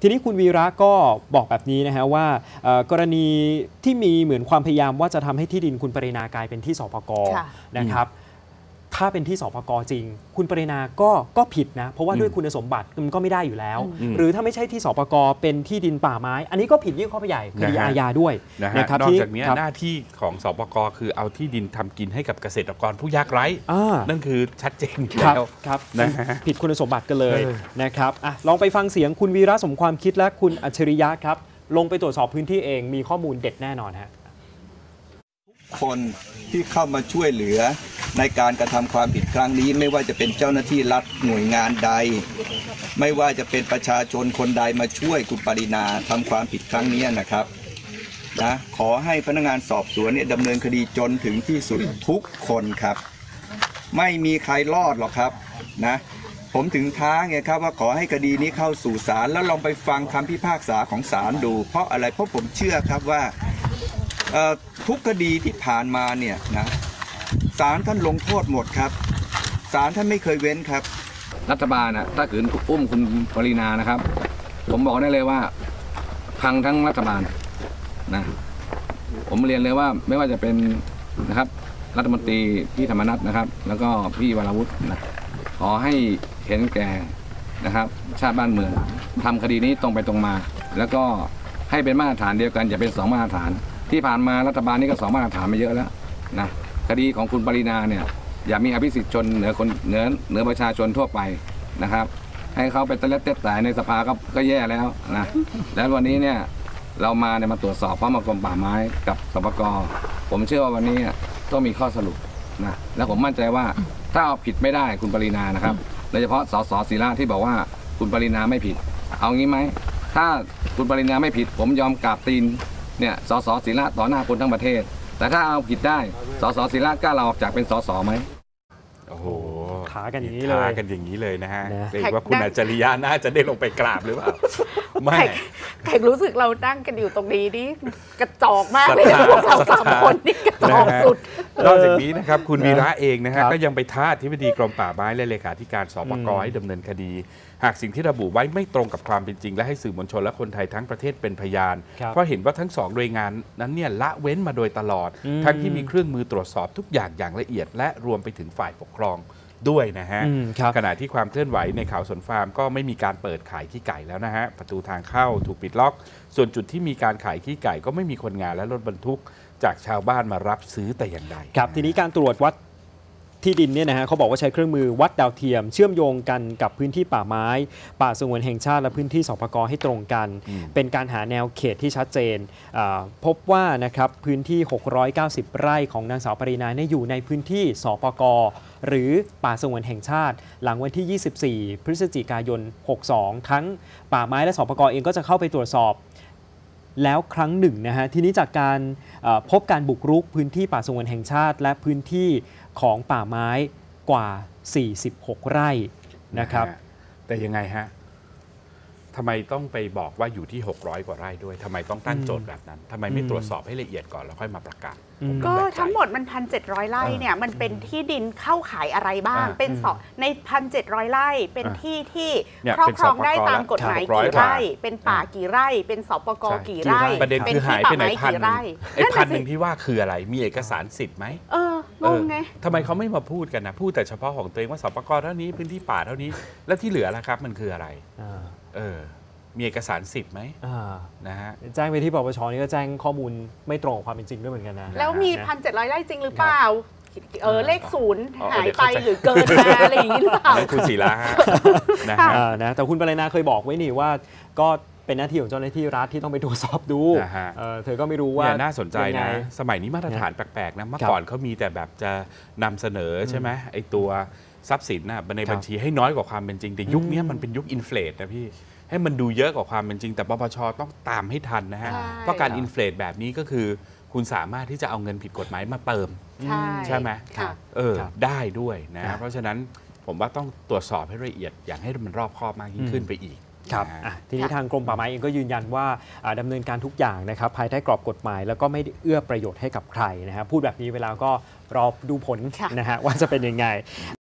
ทีนี้คุณวีระก็บอกแบบนี้นะฮะว่ากรณีที่มีเหมือนความพยายามว่าจะทำให้ที่ดินคุณปรินากลายเป็นที่สปก.นะครับถ้าเป็นที่สปก.จริงคุณปรินาก็ผิดนะเพราะว่าด้วยคุณสมบัติมันก็ไม่ได้อยู่แล้วหรือถ้าไม่ใช่ที่สปก.เป็นที่ดินป่าไม้อันนี้ก็ผิดยิ่งเข้าไปใหญ่คดีอาญาด้วยนะครับนอกจากนี้หน้าที่ของสปก.คือเอาที่ดินทำกินให้กับเกษตรกรผู้ยากไร้นั่นคือชัดเจนแล้วครับผิดคุณสมบัติกันเลยนะครับลองไปฟังเสียงคุณวีระสมความคิดและคุณอัจฉริยะครับลงไปตรวจสอบพื้นที่เองมีข้อมูลเด็ดแน่นอนฮะคนที่เข้ามาช่วยเหลือในการกระทำความผิดครั้งนี้ไม่ว่าจะเป็นเจ้าหน้าที่รัฐหน่วยงานใดไม่ว่าจะเป็นประชาชนคนใดมาช่วยคุณปรินาทำความผิดครั้งนี้นะครับขอให้พนักงานสอบสวนเนี่ยดำเนินคดีจนถึงที่สุดทุกคนครับไม่มีใครรอดหรอกครับผมถึงท้าไงครับว่าขอให้คดีนี้เข้าสู่ศาลแล้วลองไปฟังคำพิพากษาของศาลดูเพราะอะไรเพราะผมเชื่อครับว่าทุกคดีที่ผ่านมาเนี่ยศาลท่านลงโทษหมดครับศาลท่านไม่เคยเว้นครับรัฐบาลถ้าขืนอุ้มคุณปรินานะครับผมบอกได้เลยว่าพังทั้งรัฐบาลผมเรียนเลยว่าไม่ว่าจะเป็นนะครับรัฐมนตรีพี่ธรรมนัสนะครับแล้วก็พี่วราวุฒิขอให้เห็นแก่นะครับชาติบ้านเมืองทำคดีนี้ตรงไปตรงมาแล้วก็ให้เป็นมาตรฐานเดียวกันอย่าเป็น2 มาตรฐานที่ผ่านมารัฐบาลนี้ก็2 มาตรฐานมาเยอะแล้วคดีของคุณปรินาเนี่ยอย่ามีอภิสิทธิ์ชนเหนือประชาชนทั่วไปนะครับให้เขาไปเต้นเต้นสายในสภาก็แย่แล้วแล้ววันนี้เนี่ยเรามาตรวจสอบพร้อมกับกรมป่าไม้กับสปก.ผมเชื่อว่าวันนี้ต้องมีข้อสรุปและผมมั่นใจว่าถ้าเอาผิดไม่ได้คุณปรินานะครับโดยเฉพาะสสศิระที่บอกว่าคุณปรินาไม่ผิดเอางี้ไหมถ้าคุณปรินาไม่ผิดผมยอมกราบตีนเนี่ยสสศิระต่อหน้าคนทั้งประเทศแต่ถ้าเอาผิดได้สสศิระกล้าลาออกจากเป็นสสไหมโอ้โหท้ากันอย่างนี้เลยท้ากันอย่างนี้เลยนะฮะเรียกว่าคุณอัจฉริยะน่าจะได้ลงไปกราบหรือเปล่าไม่แขกรู้สึกเรานั่งกันอยู่ตรงนี้นี่กระจอกมากเลยพวกเรา3 คนนี่กระจอกสุดนอกจากนี้นะครับคุณวีระเองนะฮะก็ยังไปท้าอธิบดีกรมป่าไม้และเลขาธิการสปก.ให้ดำเนินคดีหากสิ่งที่ระบุไว้ไม่ตรงกับความเป็นจริงและให้สื่อมวลชนและคนไทยทั้งประเทศเป็นพยานเพราะเห็นว่าทั้ง2 หน่วยงานนั้นเนี่ยละเว้นมาโดยตลอดทั้งที่มีเครื่องมือตรวจสอบทุกอย่างละเอียดและรวมไปถึงฝ่ายปกครองด้วยนะฮะขณะที่ความเคลื่อนไหวในเขาสนฟาร์มก็ไม่มีการเปิดขายขี้ไก่แล้วนะฮะประตูทางเข้าถูกปิดล็อกส่วนจุดที่มีการขายขี้ไก่ก็ไม่มีคนงานและรถบรรทุกจากชาวบ้านมารับซื้อแต่อย่างใดครับทีนี้การตรวจวัดที่ดินเนี่ยนะฮะเขาบอกว่าใช้เครื่องมือวัดดาวเทียมเชื่อมโยงกันกับพื้นที่ป่าไม้ป่าสงวนแห่งชาติและพื้นที่สปก.ให้ตรงกันเป็นการหาแนวเขตที่ชัดเจนพบว่านะครับพื้นที่690 ไร่ของนางสาวปรินาอยู่ในพื้นที่สปก.หรือป่าสงวนแห่งชาติหลังวันที่ 24 พฤศจิกายน 62ทั้งป่าไม้และสปก.เองก็จะเข้าไปตรวจสอบแล้วครั้งหนึ่งนะฮะทีนี้จากการพบการบุกรุกพื้นที่ป่าสงวนแห่งชาติและพื้นที่ของป่าไม้กว่า46 ไร่นะครับแต่ยังไงฮะทำไมต้องไปบอกว่าอยู่ที่600 กว่าไร่ด้วยทำไมต้องตั้งโจทย์แบบนั้นทำไมไม่ตรวจสอบให้ละเอียดก่อนแล้วค่อยมาประกาศก็ทั้งหมดมัน 1,700 ไร่เนี่ยมันเป็นที่ดินเข้าขายอะไรบ้างเป็นใน 1,700 ไร่เป็นที่ที่ครอบครองได้ตามกฎหมายกี่ไร่เป็นป่ากี่ไร่เป็นสปก.กี่ไร่ประเด็นคือหายไปไหน1,000ที่ว่าคืออะไรมีเอกสารสิทธิ์ไหมงงไงทำไมเขาไม่มาพูดกันนะพูดแต่เฉพาะของตัวเองว่าสปก.เท่านี้พื้นที่ป่าเท่านี้แล้วที่เหลือล่ะครับมันคืออะไรมีเอกสารสิทธิ์ไหมนะฮะแจ้งไปที่ปปช.นี่ก็แจ้งข้อมูลไม่ตรงกับความเป็นจริงด้วยเหมือนกันนะแล้วมี 1,700 ไร่จริงหรือเปล่าเลข0หายไปหรือเกินมาอะไรอย่างนี้หรือเปล่าคุณศิระนะแต่คุณปรินาเคยบอกไว้นี่ว่าก็เป็นหน้าที่ของเจ้าหน้าที่รัฐที่ต้องไปตรวจสอบดูเธอก็ไม่รู้ว่าน่าสนใจนะสมัยนี้มาตรฐานแปลกๆนะเมื่อก่อนเขามีแต่แบบจะนำเสนอใช่ไหมไอ้ตัวทรัพย์สินในบัญชีให้น้อยกว่าความเป็นจริงแต่ยุคนี้มันเป็นยุคอินเฟลตนะพี่ให้มันดูเยอะกว่าความเป็นจริงแต่ปปช.ต้องตามให้ทันนะฮะเพราะการอินเฟลตแบบนี้ก็คือคุณสามารถที่จะเอาเงินผิดกฎหมายมาเติมใช่ไหมได้ด้วยนะเพราะฉะนั้นผมว่าต้องตรวจสอบให้ละเอียดอย่างให้มันรอบคอบมากยิ่งขึ้นไปอีกครับทีนี้ทางกรมป่าไม้เองก็ยืนยันว่าดำเนินการทุกอย่างนะครับภายใต้กรอบกฎหมายแล้วก็ไม่เอื้อประโยชน์ให้กับใครนะฮะพูดแบบนี้เวลาก็รอดูผลนะฮะว่าจะเป็นยังไง